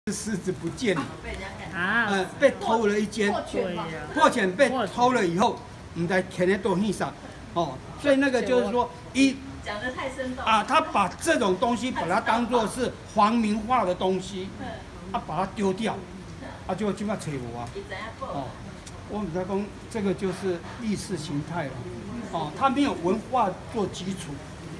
狮子不见了， 啊， 被偷了一间， 对呀， 破钱被偷了以后，你在填的多意上，哦，所以那个就是说讲得太生动啊，他把这种东西把它当作是皇民化的东西，把它丢掉，结果就要扯我啊，哦，我们在讲这个就是意识形态了，哦，他没有文化做基础，